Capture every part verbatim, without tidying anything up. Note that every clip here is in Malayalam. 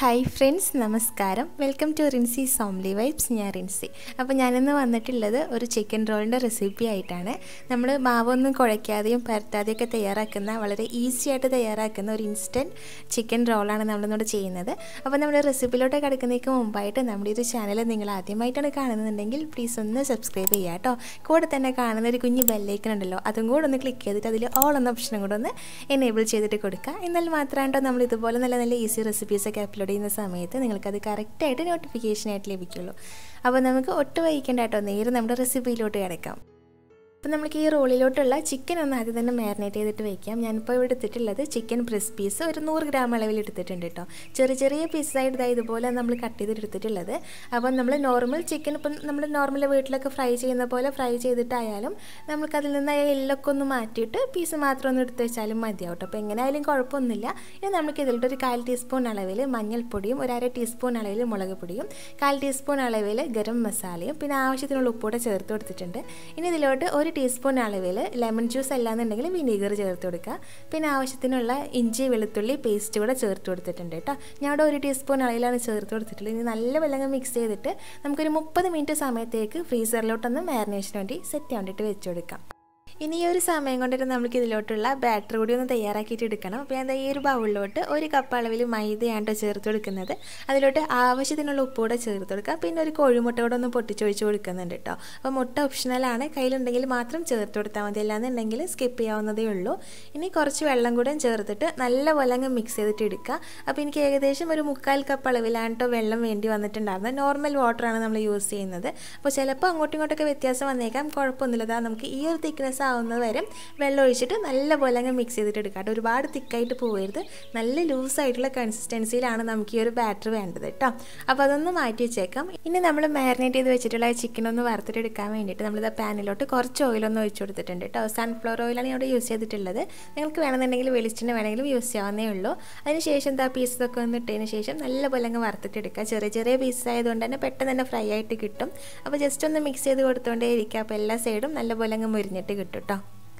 Hi friends, നമസ്കാരം. Welcome to Rinzis Homely Vibes. ഞാൻ റിൻസി. അപ്പോൾ ഞാനിന്ന് വന്നിട്ടുള്ളത് ഒരു ചിക്കൻ റോളിൻ്റെ റെസിപ്പി ആയിട്ടാണ്. നമ്മൾ മാവൊന്നും കുഴയ്ക്കാതെയും പരത്താതെയൊക്കെ തയ്യാറാക്കുന്ന വളരെ ഈസി ആയിട്ട് തയ്യാറാക്കുന്ന ഒരു ഇൻസ്റ്റൻറ്റ് ചിക്കൻ റോളാണ് നമ്മളിന്നോട് ചെയ്യുന്നത്. അപ്പോൾ നമ്മുടെ റെസിപ്പിയിലോട്ട് കിടക്കുന്നതിന് മുമ്പായിട്ട് നമ്മുടെ ഒരു ചാനൽ നിങ്ങൾ ആദ്യമായിട്ടാണ് കാണുന്നുണ്ടെങ്കിൽ പ്ലീസ് ഒന്ന് സബ്സ്ക്രൈബ് ചെയ്യുക കേട്ടോ. കൂടെ തന്നെ കാണുന്ന ഒരു കുഞ്ഞ് ബെല്ലൈക്കൺ ഉണ്ടല്ലോ, അതും കൂടെ ഒന്ന് ക്ലിക്ക് ചെയ്തിട്ട് അതിൽ ഓൾ എന്ന ഓപ്ഷനും കൂടെ ഒന്ന് എനേബിൾ ചെയ്തിട്ട് കൊടുക്കുക. എന്നാൽ മാത്രമാണ് നമ്മൾ ഇതുപോലെ നല്ല നല്ല ഈസി റെസിപ്പീസൊക്കെ അപ്ലോഡ് ചെയ്യുന്ന സമയത്ത് നിങ്ങൾക്കത് കറക്റ്റായിട്ട് നോട്ടിഫിക്കേഷനായിട്ട് ലഭിക്കുള്ളൂ. അപ്പോൾ നമുക്ക് ഒട്ടും വൈകേണ്ട കേട്ടോ, നേരെ നമ്മുടെ റെസിപ്പിയിലോട്ട് കിടക്കാം. അപ്പോൾ നമുക്ക് ഈ റോളിലോട്ടുള്ള ചിക്കൻ ഒന്ന് ആദ്യം തന്നെ മാരിനേറ്റ് ചെയ്തിട്ട് വയ്ക്കാം. ഞാനിപ്പോൾ ഇവിടെ എടുത്തിട്ടുള്ളത് ചിക്കൻ ബ്രസ്റ്റ് പീസ് ഒരു നൂറ് ഗ്രാം അളവിൽ എടുത്തിട്ടുണ്ട് കേട്ടോ. ചെറിയ ചെറിയ പീസായിട്ട് ഇതാ ഇതുപോലെ നമ്മൾ കട്ട് ചെയ്തിട്ട് എടുത്തിട്ടുള്ളത്. അപ്പോൾ നമ്മൾ നോർമൽ ചിക്കൻ ഇപ്പം നമ്മൾ നോർമൽ വീട്ടിലൊക്കെ ഫ്രൈ ചെയ്യുന്ന പോലെ ഫ്രൈ ചെയ്തിട്ടായാലും നമുക്കതിൽ നിന്ന് ആ എല്ലൊക്കെ ഒന്ന് മാറ്റിയിട്ട് പീസ് മാത്രം ഒന്ന് എടുത്ത് വെച്ചാലും മതിയാവും കേട്ടോ. അപ്പോൾ എങ്ങനെയായാലും കുഴപ്പമൊന്നുമില്ല. ഇനി നമുക്ക് ഇതിലോട്ട് ഒരു കാൽ ടീസ്പൂൺ അളവിൽ മഞ്ഞൾപ്പൊടിയും ഒരു അര ടീസ്പൂൺ അളവിൽ മുളക് പൊടിയും കാൽ ടീസ്പൂൺ അളവിൽ ഗരം മസാലയും പിന്നെ ആവശ്യത്തിനുള്ള ഉപ്പൂടെ ചേർത്ത് കൊടുത്തിട്ടുണ്ട്. ഇനി ഇതിലോട്ട് ഒരു ടീസ്പൂൺ അളവിൽ ലെമൺ ജ്യൂസ് അല്ലാന്നുണ്ടെങ്കിൽ വിനീഗർ ചേർത്ത് കൊടുക്കുക. പിന്നെ ആവശ്യത്തിനുള്ള ഇഞ്ചി വെളുത്തുള്ളി പേസ്റ്റ് കൂടെ ചേർത്ത് കൊടുത്തിട്ടുണ്ട് കേട്ടോ. ഞാൻ ഇവിടെ ഒരു ടീസ്പൂൺ അളവിലാണ് ചേർത്ത് കൊടുത്തിട്ടുള്ളത്. ഇനി നല്ല വെള്ളം മിക്സ് ചെയ്തിട്ട് നമുക്കൊരു മുപ്പത് മിനിറ്റ് സമയത്തേക്ക് ഫ്രീസറിലോട്ടൊന്ന് മാരിനേഷന് വേണ്ടി സെറ്റ് ചെയ്യാൻ വേണ്ടിയിട്ട് വെച്ച് കൊടുക്കാം. ഇനി ഈ ഒരു സമയം കൊണ്ടിട്ട് നമുക്ക് ഇതിലോട്ടുള്ള ബാറ്റർ കൂടി ഒന്ന് തയ്യാറാക്കിയിട്ട് എടുക്കണം. അപ്പോൾ ഞാൻ ഈ ഒരു ബൗളിലോട്ട് ഒരു കപ്പ് അളവിൽ മൈദയാണ് ചേർത്ത് കൊടുക്കുന്നത്. അതിലോട്ട് ആവശ്യത്തിനുള്ള ഉപ്പൂടെ ചേർത്ത് കൊടുക്കുക. പിന്നെ ഒരു കോഴിമുട്ട കൂടെ ഒന്ന് പൊട്ടിച്ചൊഴിച്ച് കൊടുക്കുന്നുണ്ട് കേട്ടോ. അപ്പോൾ മുട്ട ഓപ്ഷണലാണ്, കയ്യിലുണ്ടെങ്കിൽ മാത്രം ചേർത്ത് കൊടുത്താൽ മതി, അല്ലാന്നുണ്ടെങ്കിൽ സ്കിപ്പ് ചെയ്യാവുന്നതേ ഉള്ളൂ. ഇനി കുറച്ച് വെള്ളം കൂടെ ചേർത്തിട്ട് നല്ല പോലെ അങ്ങ് മിക്സ് ചെയ്തിട്ട് എടുക്കുക. അപ്പോൾ എനിക്ക് ഏകദേശം ഒരു മുക്കാൽ കപ്പ് അളവിലാണ് കേട്ടോ വെള്ളം വേണ്ടി വന്നിട്ടുണ്ടായിരുന്നത്. നോർമൽ വാട്ടറാണ് നമ്മൾ യൂസ് ചെയ്യുന്നത്. അപ്പോൾ ചിലപ്പോൾ അങ്ങോട്ടും ഇങ്ങോട്ടൊക്കെ വ്യത്യാസം വന്നേക്കാം, കുഴപ്പമൊന്നുമില്ല. നമുക്ക് ഈ ഒരു തിക്നെസ് ആവുന്നത് വരെ വെള്ളം ഒഴിച്ചിട്ട് നല്ല പോലെ അങ്ങ് മിക്സ് ചെയ്തിട്ട് എടുക്കാം. ഒരുപാട് തിക്കായിട്ട് പോകരുത്, നല്ല ലൂസായിട്ടുള്ള കൺസിസ്റ്റൻസിയിലാണ് നമുക്ക് ഈ ഒരു ബാറ്റർ വേണ്ടത് കേട്ടോ. അപ്പോൾ അതൊന്ന് മാറ്റി വെച്ചേക്കാം. ഇനി നമ്മൾ മാരിനേറ്റ് ചെയ്ത് വെച്ചിട്ടുള്ള ചിക്കൻ ഒന്ന് വറുത്തിട്ട് എടുക്കാൻ വേണ്ടിയിട്ട് നമ്മളിത് പാനിലോട്ട് കുറച്ച് ഓയിലൊന്ന് ഒഴിച്ചു കൊടുത്തിട്ടുണ്ട് കേട്ടോ. സൺഫ്ലവർ ഓയിലാണ് ഇവിടെ യൂസ് ചെയ്തിട്ടുള്ളത്. നിങ്ങൾക്ക് വേണമെന്നുണ്ടെങ്കിൽ വെളിച്ചെണ്ണ വേണമെങ്കിലും യൂസ് ചെയ്യാവുന്നേ ഉള്ളൂ. അതിനുശേഷം എന്താ പീസൊക്കെ ഒന്ന് ഇട്ടതിന് ശേഷം നല്ല പോലെ അങ്ങ് വറുത്തിട്ട് എടുക്കുക. ചെറിയ ചെറിയ പീസ് ആയതുകൊണ്ട് തന്നെ പെട്ടെന്ന് തന്നെ ഫ്രൈ ആയിട്ട് കിട്ടും. അപ്പോൾ ജസ്റ്റ് ഒന്ന് മിക്സ് ചെയ്ത് കൊടുത്തുകൊണ്ടേ ഇരിക്കുക. അപ്പോൾ എല്ലാ സൈഡും നല്ല പോലെ അങ്ങ് മുരിഞ്ഞിട്ട് കിട്ടും കേട്ടോ.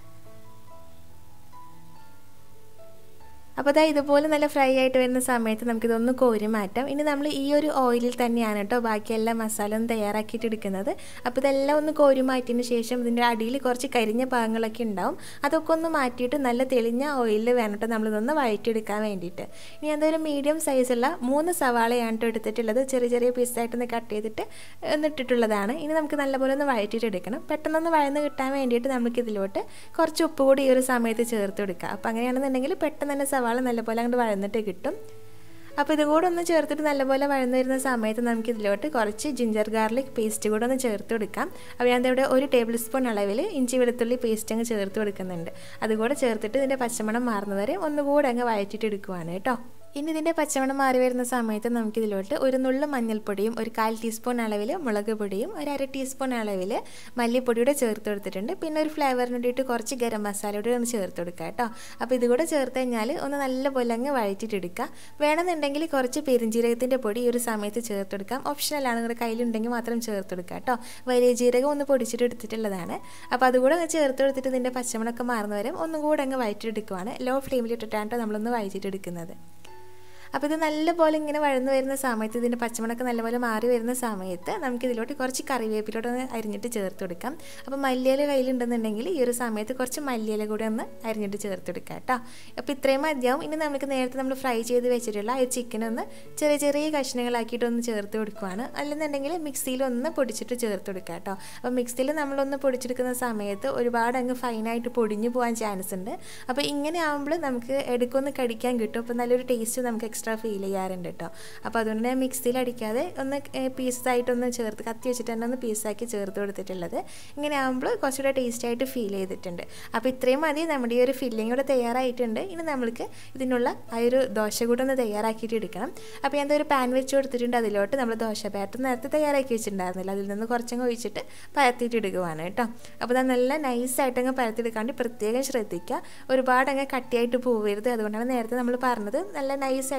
അപ്പോൾ അതാ ഇതുപോലെ നല്ല ഫ്രൈ ആയിട്ട് വരുന്ന സമയത്ത് നമുക്കിതൊന്ന് കോരി മാറ്റാം. ഇനി നമ്മൾ ഈ ഒരു ഓയിലിൽ തന്നെയാണ് കേട്ടോ ബാക്കി എല്ലാ മസാല ഒന്ന് തയ്യാറാക്കിയിട്ട് എടുക്കുന്നത്. അപ്പോൾ ഇതെല്ലാം ഒന്ന് കോരി മാറ്റിയതിന് ശേഷം ഇതിൻ്റെ അടിയിൽ കുറച്ച് കരിഞ്ഞ ഭാഗങ്ങളൊക്കെ ഉണ്ടാവും. അതൊക്കെ ഒന്ന് മാറ്റിയിട്ട് നല്ല തെളിഞ്ഞ ഓയിലിൽ വേണം കേട്ടോ നമ്മളിതൊന്ന് വഴറ്റിയെടുക്കാൻ വേണ്ടിയിട്ട്. ഇനി എന്തായാലും മീഡിയം സൈസുള്ള മൂന്ന് സവാളയാണ് കേട്ടോ എടുത്തിട്ടുള്ളത്. ചെറിയ ചെറിയ പീസായിട്ടൊന്ന് കട്ട് ചെയ്തിട്ട് ഒന്നിട്ടിട്ടുള്ളതാണ്. ഇനി നമുക്ക് നല്ലപോലെ ഒന്ന് വഴറ്റിയിട്ട് എടുക്കണം. പെട്ടെന്നൊന്ന് വഴന്ന് കിട്ടാൻ വേണ്ടിയിട്ട് നമുക്കിതിലോട്ട് കുറച്ച് ഉപ്പ് കൂടി ഈ ഒരു സമയത്ത് ചേർത്ത് കൊടുക്കുക. അപ്പോൾ അങ്ങനെയാണെന്നുണ്ടെങ്കിൽ പെട്ടെന്ന് തന്നെ സവാള നല്ലപോലെ അങ്ങോട്ട് വഴന്നിട്ട് കിട്ടും. അപ്പോൾ ഇതുകൂടെ ഒന്ന് ചേർത്തിട്ട് നല്ലപോലെ വഴന്നു വരുന്ന സമയത്ത് നമുക്ക് ഇതിലോട്ട് കുറച്ച് ജിഞ്ചർ ഗാർലിക് പേസ്റ്റ് കൂടെ ഒന്ന് ചേർത്ത് കൊടുക്കാം. അപ്പോൾ ഞാൻ ഇവിടെ ഒരു ടേബിൾ സ്പൂൺ അളവിൽ ഇഞ്ചി വെളുത്തുള്ളി പേസ്റ്റ് അങ്ങ് ചേർത്ത് കൊടുക്കുന്നുണ്ട്. അതുകൂടെ ചേർത്തിട്ട് ഇതിൻ്റെ പച്ചമണം മാറുന്നവരെ ഒന്നുകൂടെ അങ്ങ് വഴറ്റിയിട്ട് എടുക്കുവാണ് കേട്ടോ. ഇനി ഇതിൻ്റെ പച്ചമണം മാറി വരുന്ന സമയത്ത് നമുക്കിതിലോട്ട് ഒരു നുള്ളു മഞ്ഞൾപ്പൊടിയും ഒരു കാൽ ടീസ്പൂൺ അളവിൽ മുളക് പൊടിയും ഒരു അര ടീസ്പൂൺ അളവിൽ മല്ലിപ്പൊടിയുടെ ചേർത്ത് കൊടുത്തിട്ടുണ്ട്. പിന്നെ ഒരു ഫ്ലേവറിന് വേണ്ടിയിട്ട് കുറച്ച് ഗരം മസാലയുടെ ഒന്ന് ചേർത്ത് കൊടുക്കുക കേട്ടോ. അപ്പോൾ ഇതുകൂടെ ചേർത്ത് കഴിഞ്ഞാൽ ഒന്ന് നല്ല പോലെ അങ്ങ് വഴറ്റിയിട്ട് എടുക്കുക. വേണമെന്നുണ്ടെങ്കിൽ കുറച്ച് പെരുംജീരകത്തിൻ്റെ പൊടി ഈ ഒരു സമയത്ത് ചേർത്ത് കൊടുക്കാം. ഓപ്ഷണലാണ്, നിങ്ങളുടെ കയ്യിലുണ്ടെങ്കിൽ മാത്രം ചേർത്ത് കൊടുക്കുക കേട്ടോ. വലിയ ജീരകം ഒന്ന് പൊടിച്ചിട്ട് എടുത്തിട്ടുള്ളതാണ്. അപ്പോൾ അതുകൂടെ അങ്ങ് ചേർത്ത് കൊടുത്തിട്ട് ഇതിൻ്റെ പച്ചമണമൊക്കെ മാറുന്നവരെ ഒന്നും കൂടെ അങ്ങ് വഴറ്റിയെടുക്കുവാണ്. ലോ ഫ്ലെയിമിൽ ഇട്ടിട്ടാണ് നമ്മളൊന്ന് വഴറ്റിയിട്ടെടുക്കുന്നത്. അപ്പോൾ ഇത് നല്ലപോലെ ഇങ്ങനെ വഴന്നു വരുന്ന സമയത്ത് ഇതിൻ്റെ പച്ചമണമൊക്കെ നല്ലപോലെ മാറി വരുന്ന സമയത്ത് നമുക്കിതിലോട്ട് കുറച്ച് കറിവേപ്പിലോട്ട് ഒന്ന് അരിഞ്ഞിട്ട് ചേർത്ത് കൊടുക്കാം. അപ്പോൾ മല്ലിയില കയ്യിലുണ്ടെന്നുണ്ടെങ്കിൽ ഈ ഒരു സമയത്ത് കുറച്ച് മല്ലിയില കൂടെ ഒന്ന് അരിഞ്ഞിട്ട് ചേർത്ത് കൊടുക്കാം കേട്ടോ. അപ്പോൾ ഇത്രയും മതിയാവും. ഇനി നമുക്ക് നേരത്തെ നമ്മൾ ഫ്രൈ ചെയ്ത് വെച്ചിട്ടുള്ള ഈ ചിക്കൻ ഒന്ന് ചെറിയ ചെറിയ കഷ്ണങ്ങളാക്കിയിട്ട് ഒന്ന് ചേർത്ത് കൊടുക്കുവാണ്. അല്ലെന്നുണ്ടെങ്കിൽ മിക്സിയിൽ ഒന്ന് പൊടിച്ചിട്ട് ചേർത്ത് കൊടുക്കുക കേട്ടോ. അപ്പോൾ മിക്സിയിൽ നമ്മളൊന്ന് പൊടിച്ചെടുക്കുന്ന സമയത്ത് ഒരുപാട് അങ്ങ് ഫൈനായിട്ട് പൊടിഞ്ഞു പോകാൻ ചാൻസ് ഉണ്ട്. അപ്പോൾ ഇങ്ങനെ ആകുമ്പോൾ നമുക്ക് എടുക്കൊന്ന് കടിക്കാൻ കിട്ടും. അപ്പോൾ നല്ലൊരു ടേസ്റ്റ് നമുക്ക് എക്സ്ട്രാ ഫീൽ ചെയ്യാറുണ്ട് കേട്ടോ. അപ്പോൾ അതുകൊണ്ട് ഞാൻ മിക്സിയിൽ അടിക്കാതെ ഒന്ന് പീസായിട്ടൊന്ന് ചേർത്ത് കത്തി വെച്ചിട്ട് തന്നെ ഒന്ന് പീസാക്കി ചേർത്ത് കൊടുത്തിട്ടുള്ളത്. ഇങ്ങനെ ആകുമ്പോൾ കുറച്ചുകൂടെ ടേസ്റ്റായിട്ട് ഫീൽ ചെയ്തിട്ടുണ്ട്. അപ്പോൾ ഇത്രയും മതി. നമ്മുടെ ഈ ഒരു ഫില്ലിംഗ് കൂടെ തയ്യാറായിട്ടുണ്ട്. ഇനി നമ്മൾക്ക് ഇതിനുള്ള ആ ഒരു ദോശ കൂടെ ഒന്ന് തയ്യാറാക്കിയിട്ട് എടുക്കണം. അപ്പോൾ ഞാൻ ഒരു പാൻ വെച്ച് കൊടുത്തിട്ടുണ്ട്. അതിലോട്ട് നമ്മൾ ദോശ ബാറ്റർ നേരത്തെ തയ്യാറാക്കി വെച്ചിട്ടുണ്ടായിരുന്നില്ല, അതിൽ നിന്ന് കുറച്ചങ്ങ് ഒഴിച്ചിട്ട് പരത്തിയിട്ട് എടുക്കുവാണ് കേട്ടോ. അപ്പോൾ അത് നല്ല നൈസായിട്ട് അങ്ങ് പരത്തിയെടുക്കാണ്ട് പ്രത്യേകം ശ്രദ്ധിക്കുക. ഒരുപാട് അങ്ങ് കട്ടിയായിട്ട് പോവരുത്. അതുകൊണ്ടാണ് നേരത്തെ നമ്മൾ പറഞ്ഞത് നല്ല നൈസായിട്ട്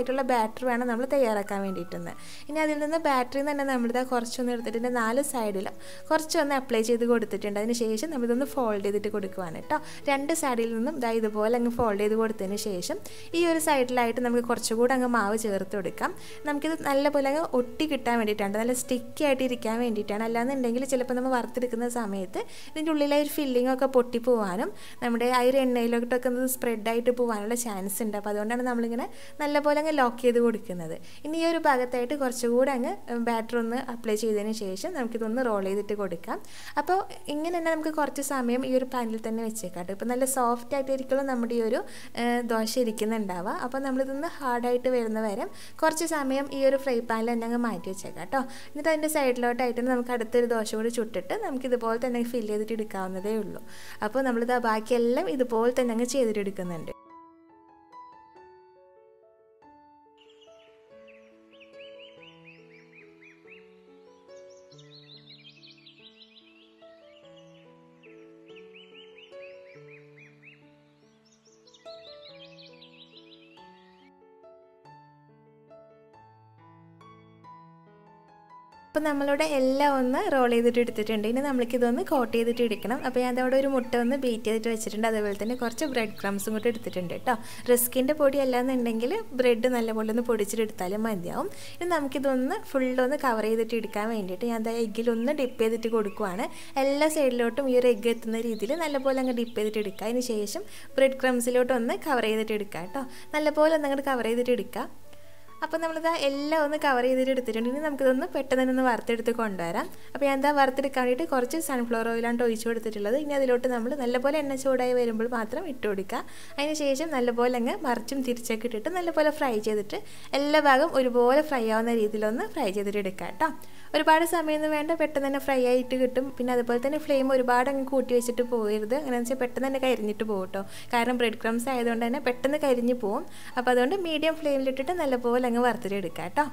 ആയിട്ടുള്ള ബാറ്റർ വേണം നമ്മൾ തയ്യാറാക്കാൻ വേണ്ടിയിട്ടെന്ന്. ഇനി അതിൽ നിന്ന് ബാറ്ററിയിൽ നിന്ന് തന്നെ നമ്മളിത് കുറച്ചൊന്ന് എടുത്തിട്ട് നാല് സൈഡിലും കുറച്ചൊന്ന് അപ്ലൈ ചെയ്ത് കൊടുത്തിട്ടുണ്ട്. അതിന് ശേഷം നമ്മളിതൊന്ന് ഫോൾഡ് ചെയ്തിട്ട് കൊടുക്കുവാണ് കേട്ടോ. രണ്ട് സൈഡിൽ നിന്നും ഇതാ ഇതുപോലെ അങ്ങ് ഫോൾഡ് ചെയ്ത് കൊടുത്തതിന് ശേഷം ഈ ഒരു സൈഡിലായിട്ട് നമുക്ക് കുറച്ചുകൂടെ അങ്ങ് മാവ് ചേർത്ത് കൊടുക്കാം. നമുക്കിത് നല്ലപോലെ അങ്ങ് ഒട്ടി കിട്ടാൻ വേണ്ടിയിട്ടാണ്, നല്ല സ്റ്റിക്കി ആയിട്ട് ഇരിക്കാൻ വേണ്ടിയിട്ടാണ്. അല്ലാന്നുണ്ടെങ്കിൽ ചിലപ്പോൾ നമ്മൾ വറുത്തെടുക്കുന്ന സമയത്ത് ഇതിൻ്റെ ഉള്ളിലെ ഒരു ഫില്ലിംഗ് ഒക്കെ പൊട്ടിപ്പോവാനും നമ്മുടെ ആ ഒരു എണ്ണയിലോട്ടൊക്കെ ഒന്ന് സ്പ്രെഡായിട്ട് പോകാനുള്ള ചാൻസ് ഉണ്ട്. അപ്പോൾ അതുകൊണ്ടാണ് നമ്മളിങ്ങനെ നല്ലപോലെ അങ്ങ് ലോക്ക് ചെയ്ത് കൊടുക്കുന്നത്. ഇനി ഈ ഒരു ഭാഗത്തായിട്ട് കുറച്ചുകൂടെ അങ്ങ് ബാറ്റർ ഒന്ന് അപ്ലൈ ചെയ്തതിന് ശേഷം നമുക്കിതൊന്ന് റോൾ ചെയ്തിട്ട് കൊടുക്കാം. അപ്പോൾ ഇങ്ങനെ തന്നെ നമുക്ക് കുറച്ച് സമയം ഈ ഒരു പാനിൽ തന്നെ വെച്ചേക്കാം. ഇപ്പോൾ നല്ല സോഫ്റ്റ് ആയിട്ടായിരിക്കുമല്ലോ നമ്മുടെ ഈ ഒരു ദോശ ഇരിക്കുന്നുണ്ടാവുക. അപ്പോൾ നമ്മളിതൊന്ന് ഹാർഡായിട്ട് വരുന്ന വരെ കുറച്ച് സമയം ഈ ഒരു ഫ്രൈ പാനിൽ തന്നെ അങ്ങ് മാറ്റി വെച്ചേക്കാം കേട്ടോ. എന്നിട്ട് അതിൻ്റെ സൈഡിലോട്ടായിട്ട് നമുക്ക് അടുത്തൊരു ദോശ കൂടി ചുട്ടിട്ട് നമുക്കിതുപോലെ തന്നെ ഫില്ല് ചെയ്തിട്ട് എടുക്കാവുന്നതേ ഉള്ളൂ. അപ്പോൾ നമ്മളിത് ബാക്കിയെല്ലാം ഇതുപോലെ തന്നെ അങ്ങ് ചെയ്തിട്ട് എടുക്കുന്നുണ്ട്. അപ്പോൾ നമ്മളിവിടെ എല്ലാം ഒന്ന് റോൾ ചെയ്തിട്ട് എടുത്തിട്ടുണ്ട്. ഇനി നമ്മൾക്കിതൊന്ന് കോട്ട് ചെയ്തിട്ട് എടുക്കണം. അപ്പോൾ ഞാൻ അതവിടെ ഒരു മുട്ട ഒന്ന് ബീറ്റ് ചെയ്തിട്ട് വെച്ചിട്ടുണ്ട്. അതുപോലെ തന്നെ കുറച്ച് ബ്രെഡ് ക്രംസും കൂടി എടുത്തിട്ടുണ്ട് കേട്ടോ. റിസ്കിൻ്റെ പൊടി അല്ലാന്നുണ്ടെങ്കിൽ ബ്രെഡ് നല്ലപോലെ ഒന്ന് പൊടിച്ചിട്ട് എടുത്താലും മതിയാവും. ഇനി നമുക്കിതൊന്ന് ഫുള്ളൊന്ന് കവർ ചെയ്തിട്ട് എടുക്കാൻ വേണ്ടിയിട്ട് ഞാൻ അത് എഗ്ഗിലൊന്ന് ഡിപ്പ് ചെയ്തിട്ട് കൊടുക്കുവാണ്. എല്ലാ സൈഡിലോട്ടും ഈ ഒരു എഗ്ഗ് എത്തുന്ന രീതിയിൽ നല്ലപോലെ അങ്ങ് ഡിപ്പ് ചെയ്തിട്ട് എടുക്കുക. അതിന് ശേഷം ബ്രെഡ് ക്രംസിലോട്ടൊന്ന് കവർ ചെയ്തിട്ട് എടുക്കുക കേട്ടോ. നല്ലപോലെ ഒന്ന് അങ്ങോട്ട് കവർ ചെയ്തിട്ട് എടുക്കുക. അപ്പോൾ നമ്മളിത് എല്ലാം ഒന്ന് കവർ ചെയ്തിട്ട് എടുത്തിട്ടുണ്ട്. ഇനി നമുക്കിതൊന്ന് പെട്ടെന്ന് തന്നെ ഒന്ന് വറുത്തെടുത്ത് കൊണ്ടുവരാം. അപ്പോൾ ഞാൻ എന്താ വറുത്തെടുക്കാൻ വേണ്ടിയിട്ട് കുറച്ച് സൺഫ്ലവർ ഓയിലാണ് ഒഴിച്ച് കൊടുത്തിട്ടുള്ളത്. ഇനി അതിലോട്ട് നമ്മൾ നല്ലപോലെ എണ്ണ ചൂടായി വരുമ്പോൾ മാത്രം ഇട്ട് കൊടുക്കുക. അതിന് ശേഷം നല്ലപോലെ അങ്ങ് മറിച്ചും തിരിച്ചൊക്കെ ഇട്ടിട്ട് നല്ലപോലെ ഫ്രൈ ചെയ്തിട്ട് എല്ലാ ഭാഗം ഒരുപോലെ ഫ്രൈ ആവുന്ന രീതിയിലൊന്ന് ഫ്രൈ ചെയ്തിട്ട് എടുക്കുക കേട്ടോ. ഒരുപാട് സമയമൊന്നും വേണ്ട, പെട്ടെന്ന് തന്നെ ഫ്രൈ ആയിട്ട് കിട്ടും. പിന്നെ അതുപോലെ തന്നെ ഫ്ലെയിം ഒരുപാട് അങ്ങ് കൂട്ടി വെച്ചിട്ട് പോകരുത്. അങ്ങനെയാണെന്ന് വെച്ചാൽ പെട്ടെന്ന് തന്നെ കരിഞ്ഞിട്ട് പോകും കേട്ടോ. കാരണം ബ്രെഡ് ക്രംസ് ആയതുകൊണ്ട് തന്നെ പെട്ടെന്ന് കരിഞ്ഞ് പോകും. അപ്പോൾ അതുകൊണ്ട് മീഡിയം ഫ്ലെയിമിലിട്ടിട്ട് നല്ലപോലെ അങ്ങ് വറുത്തെടുക്കാം കേട്ടോ.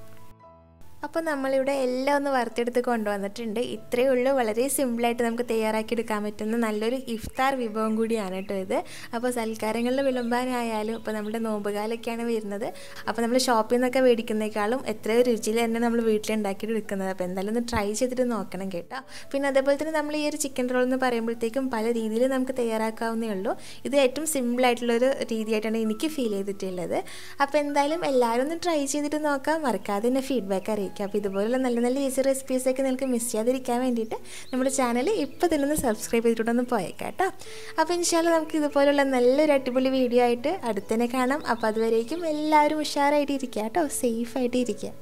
അപ്പോൾ നമ്മളിവിടെ എല്ലാം ഒന്ന് വറുത്തെടുത്ത് കൊണ്ടുവന്നിട്ടുണ്ട്. ഇത്രയേ ഉള്ളൂ. വളരെ സിമ്പിളായിട്ട് നമുക്ക് തയ്യാറാക്കി എടുക്കാൻ പറ്റുന്ന നല്ലൊരു ഇഫ്താർ വിഭവം കൂടിയാണ് കേട്ടോ ഇത്. അപ്പോൾ സൽക്കാരങ്ങളിൽ വിളമ്പാനായാലും ഇപ്പോൾ നമ്മുടെ നോമ്പുകാലൊക്കെയാണ് വരുന്നത്. അപ്പോൾ നമ്മൾ ഷോപ്പിൽ നിന്നൊക്കെ മേടിക്കുന്നേക്കാളും എത്രയോ രുചിയിൽ തന്നെ നമ്മൾ വീട്ടിലുണ്ടാക്കിയിട്ട് എടുക്കുന്നത്. അപ്പോൾ എന്തായാലും ഒന്ന് ട്രൈ ചെയ്തിട്ട് നോക്കണം കേട്ടോ. പിന്നെ അതേപോലെ തന്നെ നമ്മൾ ഈ ഒരു ചിക്കൻ റോൾ എന്ന് പറയുമ്പോഴത്തേക്കും പല രീതിയിൽ നമുക്ക് തയ്യാറാക്കാവുന്നേ ഉള്ളൂ. ഇത് ഏറ്റവും സിമ്പിളായിട്ടുള്ളൊരു രീതിയായിട്ടാണ് എനിക്ക് ഫീൽ ചെയ്തിട്ടുള്ളത്. അപ്പോൾ എന്തായാലും എല്ലാവരും ഒന്ന് ട്രൈ ചെയ്തിട്ട് നോക്കാം. മറക്കാതെ തന്നെ ഫീഡ്ബാക്ക് അറിയിക്കാം. അപ്പോൾ ഇതുപോലുള്ള നല്ല നല്ല ഈസി റെസിപ്പീസൊക്കെ നിങ്ങൾക്ക് മിസ് ചെയ്യാതിരിക്കാൻ വേണ്ടിയിട്ട് നമ്മുടെ ചാനൽ ഇപ്പോൾ തന്നെ ഒന്ന് സബ്സ്ക്രൈബ് ചെയ്തിട്ടൊന്ന് പോയേക്കാം കേട്ടോ. അപ്പോൾ ഇൻഷാല്ലാ നമുക്ക് ഇതുപോലുള്ള നല്ലൊരു അടിപൊളി വീഡിയോ ആയിട്ട് അടുത്തന്നെ കാണാം. അപ്പോൾ അതുവരേക്കും എല്ലാവരും ഉഷാറായിട്ട് ഇരിക്കുക കേട്ടോ, സേഫായിട്ട് ഇരിക്കുക.